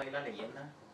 รายละเอียดนะ